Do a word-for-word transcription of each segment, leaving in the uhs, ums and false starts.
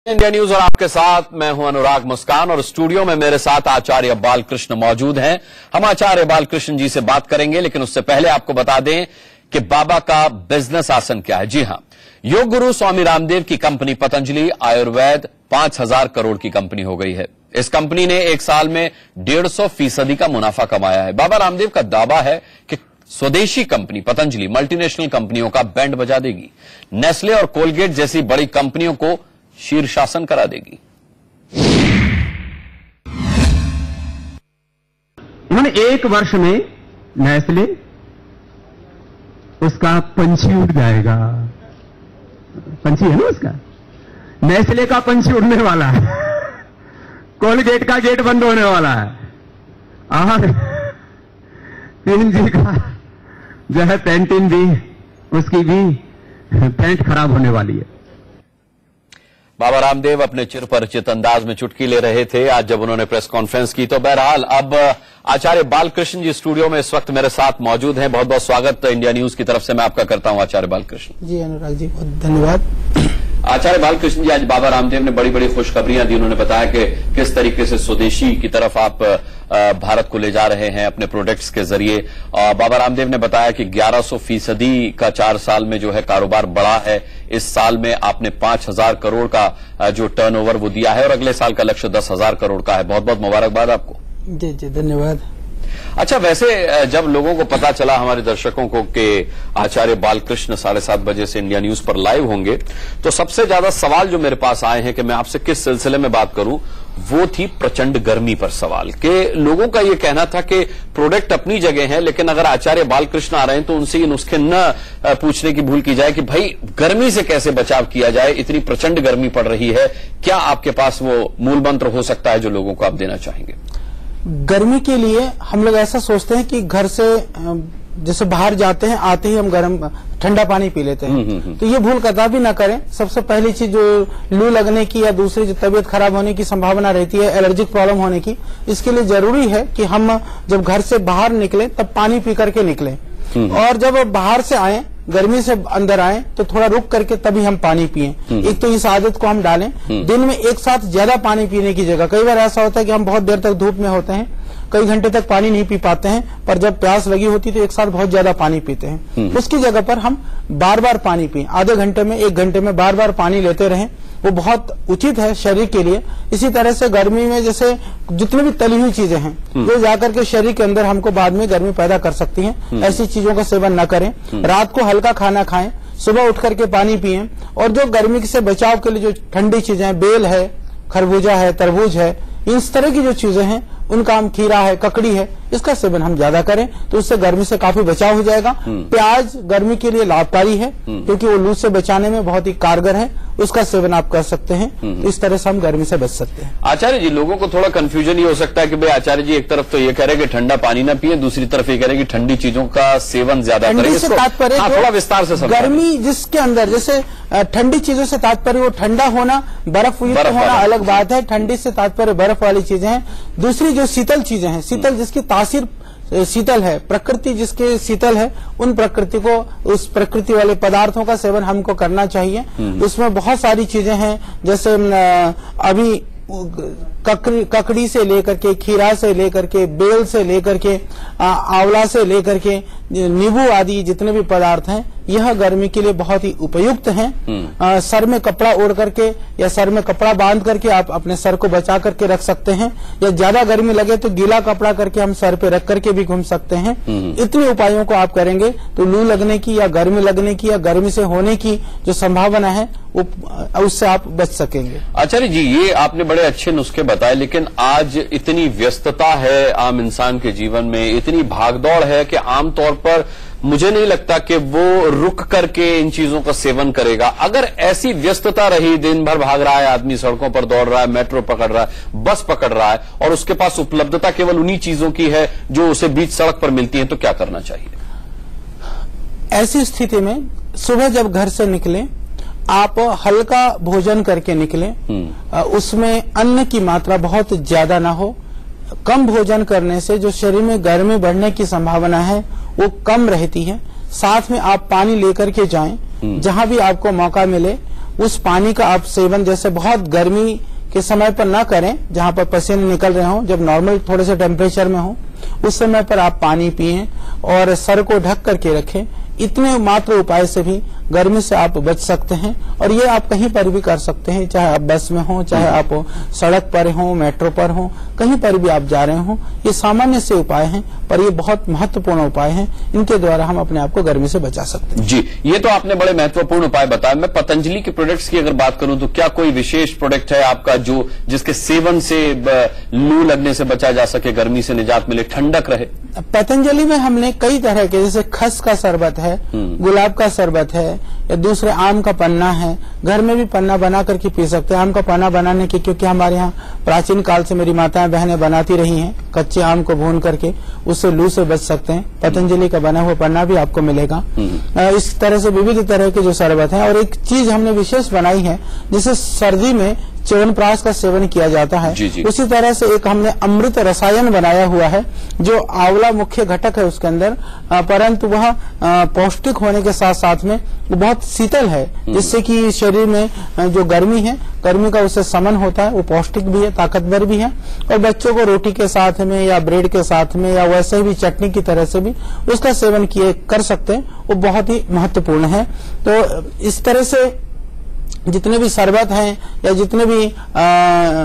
India news और आपके साथ मैं हूं अनुराग मुस्कान और स्टूडियो में मेरे साथ आचार्य बालकृष्ण मौजूद हैं। हम आचार्य बालकृष्ण जी से बात करेंगे, लेकिन उससे पहले आपको बता दें कि बाबा का बिजनेस आसन क्या है। जी हां, योग गुरु स्वामी रामदेव की कंपनी पतंजलि आयुर्वेद पांच हजार करोड़ की कंपनी हो गई है। इस कंपनी ने एक साल में डेढ़ सौ फीसदी का मुनाफा कमाया है। बाबा रामदेव का दावा है कि स्वदेशी कंपनी पतंजलि मल्टीनेशनल कंपनियों का बैंड बजा देगी, नेस्ले और कोलगेट जैसी बड़ी कंपनियों को शीर्षासन करा देगी। उन्होंने एक वर्ष में नेस्ले उसका पंछी उड़ जाएगा। पंछी है ना उसका, नेस्ले का पंछी उड़ने वाला है, कोलगेट का गेट बंद होने वाला है, और तीन जी का जो है पेंटिन भी, उसकी भी पेंट खराब होने वाली है। बाबा रामदेव अपने चिरपरिचित अंदाज में चुटकी ले रहे थे आज जब उन्होंने प्रेस कॉन्फ्रेंस की। तो बहरहाल अब आचार्य बालकृष्ण जी स्टूडियो में इस वक्त मेरे साथ मौजूद हैं। बहुत बहुत स्वागत इंडिया न्यूज की तरफ से मैं आपका करता हूं आचार्य बालकृष्ण जी। अनुराग जी बहुत धन्यवाद। आचार्य बालकृष्ण जी, आज बाबा रामदेव ने बड़ी बड़ी खुशखबरियां दी। उन्होंने बताया कि किस तरीके से स्वदेशी की तरफ आप भारत को ले जा रहे हैं अपने प्रोडक्ट्स के जरिए। बाबा रामदेव ने बताया कि ग्यारह सौ फीसदी का चार साल में जो है कारोबार बढ़ा है। इस साल में आपने पांच हजार करोड़ का जो टर्नओवर वो दिया है और अगले साल का लक्ष्य दस हजार करोड़ का है। बहुत बहुत मुबारकबाद आपको। जी जी धन्यवाद। अच्छा, वैसे जब लोगों को पता चला, हमारे दर्शकों को, कि आचार्य बालकृष्ण साढ़े सात बजे से इंडिया न्यूज पर लाइव होंगे, तो सबसे ज्यादा सवाल जो मेरे पास आए हैं कि मैं आपसे किस सिलसिले में बात करूं, वो थी प्रचंड गर्मी पर सवाल। कि लोगों का ये कहना था कि प्रोडक्ट अपनी जगह है, लेकिन अगर आचार्य बालकृष्ण आ रहे हैं तो उनसे ये नुस्खे न पूछने की भूल की जाए कि भाई गर्मी से कैसे बचाव किया जाए, इतनी प्रचंड गर्मी पड़ रही है। क्या आपके पास वो मूल मंत्र हो सकता है जो लोगों को आप देना चाहेंगे? गर्मी के लिए हम लोग ऐसा सोचते हैं कि घर से जैसे बाहर जाते हैं, आते ही हम गर्म ठंडा पानी पी लेते हैं, तो ये भूल कदापि ना करें। सबसे पहली चीज जो लू लगने की या दूसरी जो तबीयत खराब होने की संभावना रहती है, एलर्जिक प्रॉब्लम होने की, इसके लिए जरूरी है कि हम जब घर से बाहर निकलें तब पानी पी करके निकलें, और जब बाहर से आए, गर्मी से अंदर आए, तो थोड़ा रुक करके तभी हम पानी पिएं। एक तो इस आदत को हम डालें। दिन में एक साथ ज्यादा पानी पीने की जगह, कई बार ऐसा होता है कि हम बहुत देर तक धूप में होते हैं, कई घंटे तक पानी नहीं पी पाते हैं, पर जब प्यास लगी होती है तो एक साथ बहुत ज्यादा पानी पीते हैं। उसकी जगह पर हम बार बार पानी पिए, आधे घंटे में, एक घंटे में बार बार पानी लेते रहें, वो बहुत उचित है शरीर के लिए। इसी तरह से गर्मी में जैसे जितनी भी तली हुई चीजें हैं, जो जाकर के शरीर के अंदर हमको बाद में गर्मी पैदा कर सकती हैं, ऐसी चीजों का सेवन न करें। रात को हल्का खाना खाएं, सुबह उठ करके पानी पिएं, और जो गर्मी से बचाव के लिए जो ठंडी चीजें हैं, बेल है, खरबूजा है, तरबूज है, इस तरह की जो चीजें हैं, उनका हम, खीरा है, ककड़ी है, इसका सेवन हम ज्यादा करें तो उससे गर्मी से काफी बचाव हो जाएगा। प्याज गर्मी के लिए लाभकारी है क्योंकि वो लू से बचाने में बहुत ही कारगर है, उसका सेवन आप कर सकते हैं। इस तरह से हम गर्मी से बच सकते हैं। आचार्य जी, लोगों को थोड़ा कंफ्यूजन ये हो सकता है कि भाई आचार्य जी एक तरफ तो ये कह रहे हैं कि ठंडा पानी ना पिए, दूसरी तरफ ये कह रहे हैं कि ठंडी चीजों का सेवन ज्यादा करें। इससे तात्पर्य हाँ, थोड़ा विस्तार से समझाइए। गर्मी जिसके अंदर, जैसे ठंडी चीजों से तात्पर्य वो ठंडा होना, बर्फ युक्त होना अलग बात है। ठंडी से तात्पर्य बर्फ वाली चीजें हैं। दूसरी जो शीतल चीजें हैं, शीतल जिसकी तासीर शीतल है, प्रकृति जिसके शीतल है, उन प्रकृति को, उस प्रकृति वाले पदार्थों का सेवन हमको करना चाहिए। उसमें बहुत सारी चीजें हैं, जैसे अभी ककड़ी ककड़ी से लेकर के, खीरा से लेकर के, बेल से लेकर के, आंवला से लेकर के, नींबू आदि जितने भी पदार्थ हैं, यह गर्मी के लिए बहुत ही उपयुक्त हैं। आ, सर में कपड़ा ओढ़ करके या सर में कपड़ा बांध करके आप अपने सर को बचा करके रख सकते हैं, या ज्यादा गर्मी लगे तो गीला कपड़ा करके हम सर पे रख करके भी घूम सकते हैं। इतने उपायों को आप करेंगे तो लू लगने की या गर्मी लगने की या गर्मी से होने की जो संभावना है उससे आप बच सकेंगे। आचार्य जी, ये आपने बड़े अच्छे नुस्खे बताए, लेकिन आज इतनी व्यस्तता है आम इंसान के जीवन में, इतनी भागदौड़ है कि आमतौर पर मुझे नहीं लगता कि वो रुक करके इन चीजों का सेवन करेगा। अगर ऐसी व्यस्तता रही, दिन भर भाग रहा है आदमी, सड़कों पर दौड़ रहा है, मेट्रो पकड़ रहा है, बस पकड़ रहा है, और उसके पास उपलब्धता केवल उन्हीं चीजों की है जो उसे बीच सड़क पर मिलती है, तो क्या करना चाहिए? ऐसी स्थिति में सुबह जब घर से निकलें, आप हल्का भोजन करके निकलें। उसमें अन्न की मात्रा बहुत ज्यादा ना हो। कम भोजन करने से जो शरीर में गर्मी बढ़ने की संभावना है वो कम रहती है। साथ में आप पानी लेकर के जाएं, जहां भी आपको मौका मिले उस पानी का आप सेवन जैसे बहुत गर्मी के समय पर ना करें, जहां पर पसीने निकल रहे हों, जब नॉर्मल थोड़े से टेम्परेचर में हो उस समय पर आप पानी पिएं और सर को ढक करके रखें। इतने मात्र उपाय से भी गर्मी से आप बच सकते हैं और ये आप कहीं पर भी कर सकते हैं, चाहे आप बस में हो, चाहे आप सड़क पर हो, मेट्रो पर हो, कहीं पर भी आप जा रहे हो। ये सामान्य से उपाय हैं पर ये बहुत महत्वपूर्ण उपाय हैं, इनके द्वारा हम अपने आप को गर्मी से बचा सकते हैं। जी, ये तो आपने बड़े महत्वपूर्ण उपाय बताए। मैं पतंजलि के प्रोडक्ट्स की अगर बात करूं तो क्या कोई विशेष प्रोडक्ट है आपका जो जिसके सेवन से लू लगने से बचा जा सके, गर्मी से निजात मिले, ठंडक रहे? पतंजलि में हमने कई तरह के, जैसे खस का शरबत है, गुलाब का शरबत है, या दूसरे आम का पन्ना है। घर में भी पन्ना बना करके पी सकते हैं। आम का पन्ना बनाने की, क्योंकि हमारे यहाँ प्राचीन काल से मेरी माताएं बहनें बनाती रही हैं, कच्चे आम को भून करके उससे लू से बच सकते हैं। पतंजलि का बना हुआ पन्ना भी आपको मिलेगा। इस तरह से विविध तरह के जो शरबत है। और एक चीज हमने विशेष बनाई है जिसे सर्दी में च्यवनप्राश का सेवन किया जाता है। जी जी। उसी तरह से एक हमने अमृत रसायन बनाया हुआ है जो आंवला मुख्य घटक है उसके अंदर, परंतु वह पौष्टिक होने के साथ साथ में बहुत शीतल है, जिससे कि शरीर में जो गर्मी है, गर्मी का उससे समन होता है। वो पौष्टिक भी है, ताकतवर भी है और बच्चों को रोटी के साथ में या ब्रेड के साथ में या वैसे भी चटनी की तरह से भी उसका सेवन किए कर सकते हैं। वो बहुत ही महत्वपूर्ण है। तो इस तरह से जितने भी शरबत हैं या जितने भी आ,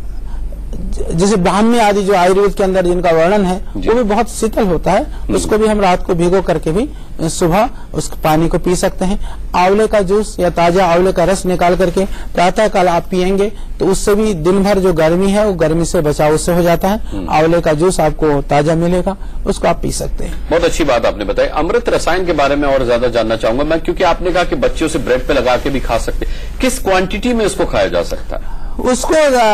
जैसे ब्राह्मी आदि जो आयुर्वेद के अंदर जिनका वर्णन है वो भी बहुत शीतल होता है, उसको भी हम रात को भिगो करके भी सुबह उस पानी को पी सकते हैं। आंवले का जूस या ताजा आंवले का रस निकाल करके प्रातः काल आप पिएंगे तो उससे भी दिन भर जो गर्मी है वो गर्मी से बचाव उससे हो जाता है। आंवले का जूस आपको ताजा मिलेगा, उसको आप पी सकते हैं। बहुत अच्छी बात आपने बताई। अमृत रसायन के बारे में और ज्यादा जानना चाहूंगा मैं, क्योंकि आपने कहा कि बच्चों से ब्रेड पे लगा के भी खा सकते, किस क्वांटिटी में इसको खाया जा सकता है? उसको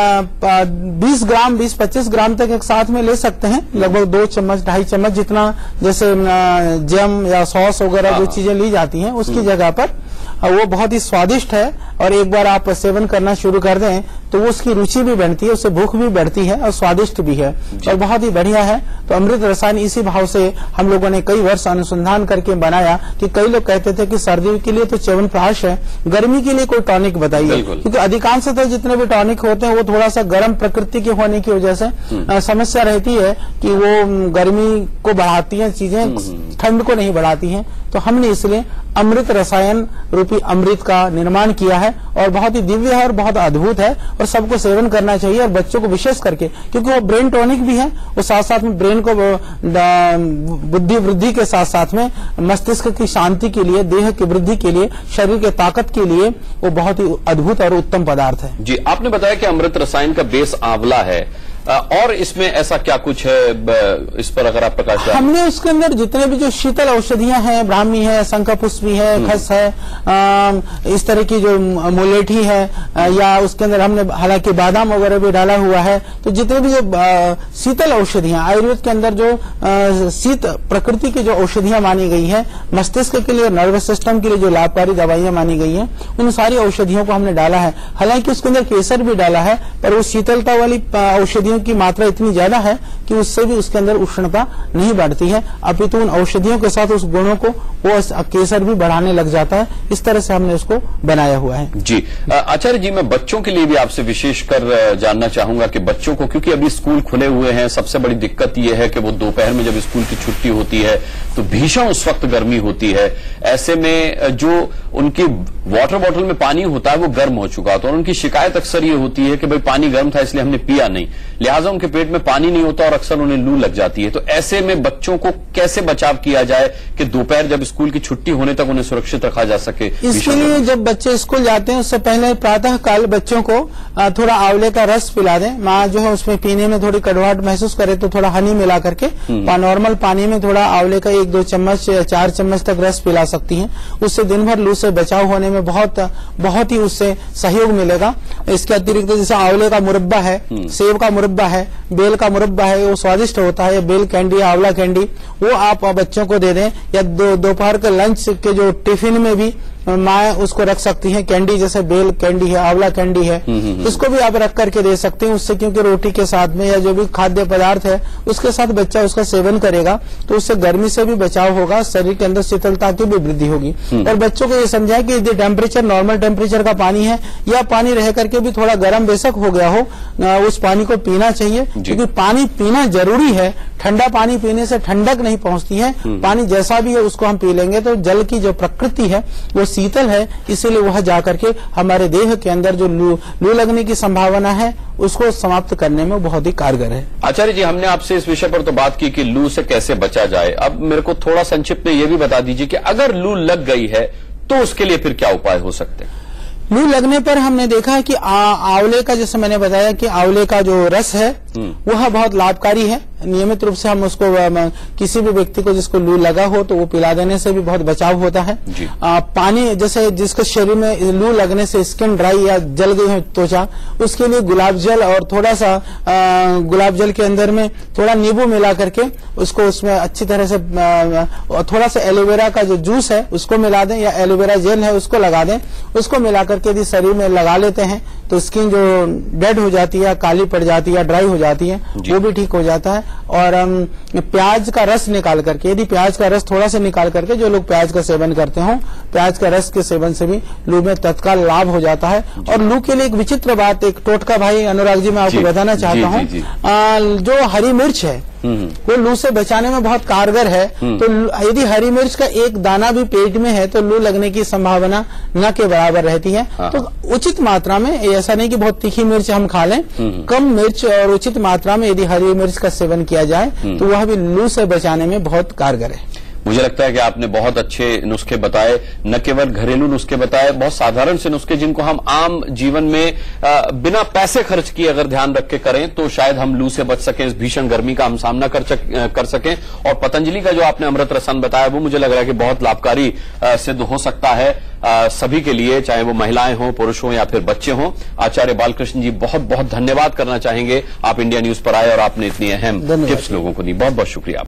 बीस ग्राम बीस पच्चीस ग्राम तक एक साथ में ले सकते हैं, लगभग दो चम्मच ढाई चम्मच जितना, जैसे जैम या सॉस वगैरह जो चीजें ली जाती हैं उसकी जगह पर। वो बहुत ही स्वादिष्ट है और एक बार आप सेवन करना शुरू कर दें तो वो उसकी रुचि भी बढ़ती है, उससे भूख भी बढ़ती है और स्वादिष्ट भी है और बहुत ही बढ़िया है। तो अमृत रसायन इसी भाव से हम लोगों ने कई वर्ष अनुसंधान करके बनाया कि कई लोग कहते थे कि सर्दी के लिए तो च्यवनप्राश है, गर्मी के लिए कोई टॉनिक बताइए, क्योंकि अधिकांशतः जितने भी टॉनिक होते हैं वो थोड़ा सा गर्म प्रकृति के होने की वजह से आ, समस्या रहती है कि वो गर्मी को बढ़ाती हैं चीजें, ठंड को नहीं बढ़ाती हैं। तो हमने इसलिए अमृत रसायन रूपी अमृत का निर्माण किया है और बहुत ही दिव्य है और बहुत अद्भुत है और सबको सेवन करना चाहिए और बच्चों को विशेष करके, क्योंकि वो ब्रेन टॉनिक भी है, वो साथ साथ में ब्रेन को बुद्धि वृद्धि के साथ साथ में मस्तिष्क की शांति के लिए, देह की वृद्धि के लिए, शरीर के ताकत के लिए वो बहुत ही अद्भुत और उत्तम पदार्थ है। जी, आपने बताया कि अमृत रसायन का बेस आंवला है, और इसमें ऐसा क्या कुछ है, इस पर अगर आप प्रकाश डालें। हमने उसके अंदर जितने भी जो शीतल औषधियां हैं, ब्राह्मी है, शंखपुष्पी है, खस है, आ, इस तरह की जो मुलेठी है, आ, या उसके अंदर हमने हालांकि बादाम वगैरह भी डाला हुआ है। तो जितने भी जो आ, शीतल औषधियां आयुर्वेद के अंदर जो आ, शीत प्रकृति की जो औषधियां मानी गई है, मस्तिष्क के लिए, नर्वस सिस्टम के लिए जो लाभकारी दवाइयां मानी गई है, उन सारी औषधियों को हमने डाला है। हालांकि उसके अंदर केसर भी डाला है, पर वो शीतलता वाली औषधियों की मात्रा इतनी ज्यादा है कि उससे भी उसके अंदर उष्णता नहीं बढ़ती है, अपितु उन औषधियों के साथ उस गुणों को वो केसर भी बढ़ाने लग जाता है। इस तरह से हमने उसको बनाया हुआ है। जी आचार्य जी, मैं बच्चों के लिए भी आपसे विशेषकर जानना चाहूंगा कि बच्चों को, क्योंकि अभी स्कूल खुले हुए हैं, सबसे बड़ी दिक्कत यह है कि वो दोपहर में जब स्कूल की छुट्टी होती है तो भीषण उस वक्त गर्मी होती है। ऐसे में जो उनकी वाटर बॉटल में पानी होता है वो गर्म हो चुका होता है और उनकी शिकायत अक्सर ये होती है कि भाई पानी गर्म था इसलिए हमने पिया नहीं, लिहाजा उनके पेट में पानी नहीं होता और अक्सर उन्हें लू लग जाती है। तो ऐसे में बच्चों को कैसे बचाव किया जाए कि दोपहर जब स्कूल की छुट्टी होने तक उन्हें सुरक्षित रखा जा सके? इसके लिए जब बच्चे स्कूल जाते हैं उससे पहले प्रातः काल बच्चों को थोड़ा आंवले का रस पिला दें। माँ जो है उसमें पीने में थोड़ी कड़वाहट महसूस करे तो थोड़ा हनी मिला करके नॉर्मल पानी में थोड़ा आंवले का एक दो चम्मच चार चम्मच तक रस पिला सकती हैं। उससे दिन भर लू से बचाव होने में बहुत बहुत ही उससे सहयोग मिलेगा। इसके अतिरिक्त जैसे आंवले का मुरब्बा है, सेब का मुरब्बा है, बेल का मुरब्बा है, वो स्वादिष्ट होता है। बेल कैंडी, आंवला कैंडी, वो आप बच्चों को दे दें या दोपहर के लंच के जो टिफिन में भी माँ उसको रख सकती हैं। कैंडी जैसे बेल कैंडी है, आंवला कैंडी है, इसको भी आप रख करके दे सकते हैं। उससे क्योंकि रोटी के साथ में या जो भी खाद्य पदार्थ है उसके साथ बच्चा उसका सेवन करेगा तो उससे गर्मी से भी बचाव होगा, शरीर के अंदर शीतलता की भी वृद्धि होगी। और बच्चों को ये समझाएं कि यदि टेम्परेचर नॉर्मल टेम्परेचर का पानी है या पानी रह करके भी थोड़ा गर्म बेशक हो गया हो, उस पानी को पीना चाहिए, क्योंकि पानी पीना जरूरी है। ठंडा पानी पीने से ठंडक नहीं पहुंचती है। पानी जैसा भी है उसको हम पी लेंगे तो जल की जो प्रकृति है वो शीतल है, इसीलिए वह जाकर के हमारे देह के अंदर जो लू लू लगने की संभावना है उसको समाप्त करने में बहुत ही कारगर है। आचार्य जी, हमने आपसे इस विषय पर तो बात की कि लू से कैसे बचा जाए। अब मेरे को थोड़ा संक्षिप्त में यह भी बता दीजिए कि अगर लू लग गई है तो उसके लिए फिर क्या उपाय हो सकते हैं? लू लगने पर हमने देखा है कि आंवले का, जैसे मैंने बताया कि आंवले का जो रस है वह बहुत लाभकारी है। नियमित रूप से हम उसको किसी भी व्यक्ति को जिसको लू लगा हो तो वो पिला देने से भी बहुत बचाव होता है। आ, पानी जैसे जिसके शरीर में लू लगने से स्किन ड्राई या जल गई हो त्वचा, उसके लिए गुलाब जल और थोड़ा सा आ, गुलाब जल के अंदर में थोड़ा नींबू मिला करके उसको उसमें अच्छी तरह से आ, थोड़ा सा एलोवेरा का जो जूस है उसको मिला दें या एलोवेरा जेल है उसको लगा दें। उसको मिला करके यदि शरीर में लगा लेते हैं तो स्किन जो डेड हो जाती है, काली पड़ जाती है, ड्राई हो जाती है, वो भी ठीक हो जाता है। और हम प्याज का रस निकाल करके, यदि प्याज का रस थोड़ा सा निकाल करके, जो लोग प्याज का सेवन करते हो, प्याज का रस के सेवन से भी लू में तत्काल लाभ हो जाता है। और लू के लिए एक विचित्र बात, एक टोटका भाई अनुराग जी मैं आपको बताना चाहता हूँ, जो हरी मिर्च है वो लू से बचाने में बहुत कारगर है। तो यदि हरी मिर्च का एक दाना भी पेट में है तो लू लगने की संभावना न के बराबर रहती है। तो उचित मात्रा में, ऐसा नहीं कि बहुत तीखी मिर्च हम खा लें, कम मिर्च और उचित मात्रा में यदि हरी मिर्च का सेवन किया जाए तो वह भी लू से बचाने में बहुत कारगर है। मुझे लगता है कि आपने बहुत अच्छे नुस्खे बताए, न केवल घरेलू नुस्खे बताए, बहुत साधारण से नुस्खे जिनको हम आम जीवन में आ, बिना पैसे खर्च किए अगर ध्यान रख के करें तो शायद हम लू से बच सकें, इस भीषण गर्मी का हम सामना कर, कर सकें। और पतंजलि का जो आपने अमृत रसन बताया वो मुझे लग रहा है कि बहुत लाभकारी सिद्ध हो सकता है आ, सभी के लिए, चाहे वो महिलाएं हों, पुरुष हों या फिर बच्चे हों। आचार्य बालकृष्ण जी, बहुत बहुत धन्यवाद करना चाहेंगे, आप इंडिया न्यूज पर आए और आपने इतनी अहम टिप्स लोगों को दी। बहुत बहुत शुक्रिया।